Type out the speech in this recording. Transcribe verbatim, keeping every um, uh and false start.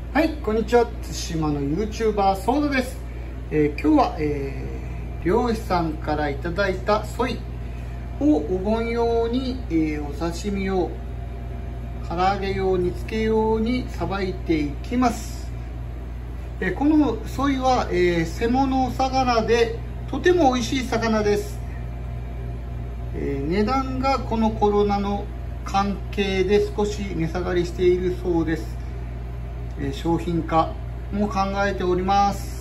はい、こんにちは。対馬の YouTuber ソードです。えー、今日は、えー、漁師さんからいただいたソイをお盆用に、えー、お刺身用、唐揚げ用、煮付け用にさばいていきます。えー、このソイは、えー、背物魚でとても美味しい魚です。えー、値段がこのコロナの関係で少し値下がりしているそうです。商品化も考えております。